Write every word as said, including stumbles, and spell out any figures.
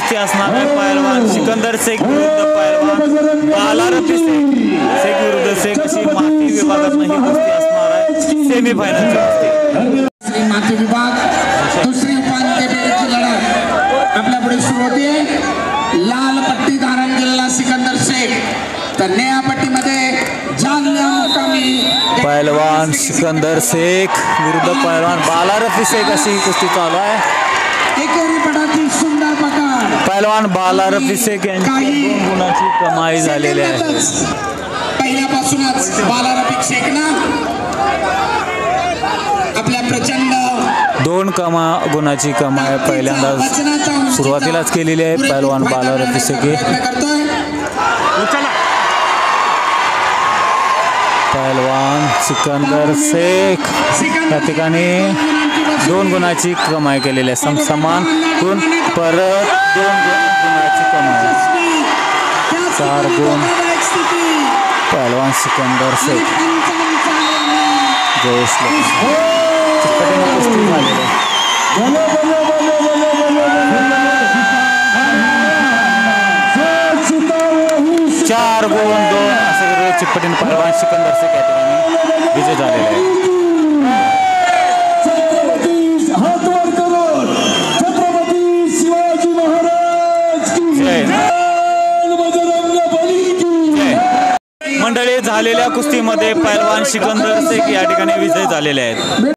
कुस्ती असणार आहे. पहलवान सिकंदर शेख विरुद्ध पहलवान बाला रफी शेख शेख विरुद्ध शेख अशी माती विभागात ही कुस्ती असणार आहे. सेमीफायनलची कुस्ती श्री माती विभाग दुसरी उपांत्य फेरीची लढत आपल्या पुढे सुरू होते. लाल पट्टी धारण केलेला सिकंदर शेख तर निळ्या पट्टीमध्ये जालना मुकामी पहलवान सिकंदर शेख विरुद्ध पहलवान बाला रफी शेख अशी कुस्ती चालू आहे. एकेरी पटाची सुंदर पकड पहलवान बाला रफी शेख यांची दोन गुणाची कमाई झालेली आहे. पहिल्यापासूनच बाला रफी शेखना आपल्या प्रचंड दोन कमा गुणाची कमाई पहिल्यांदा सुरुवातीलाच केलेली आहे. पहलवान बाला रफी शेख पहलवान सिकंदर शेख या ठिकाणी दोन गुणाची कमाई केलेली आहे. समसमान गुण परत दोन गुणाची कमाई चार गुण पहलवान सिकंदर शेख जयेश कुस्ती झालेली आहे. चार गुण दोन असे चिटपटीने पहलवान सिकंदर शेख या ठिकाणी विजय झालेला आहे. मंडळी झालेल्या कुस्तीमध्ये पहलवान सिकंदर शेख या ठिकाणी विजय झालेले आहेत.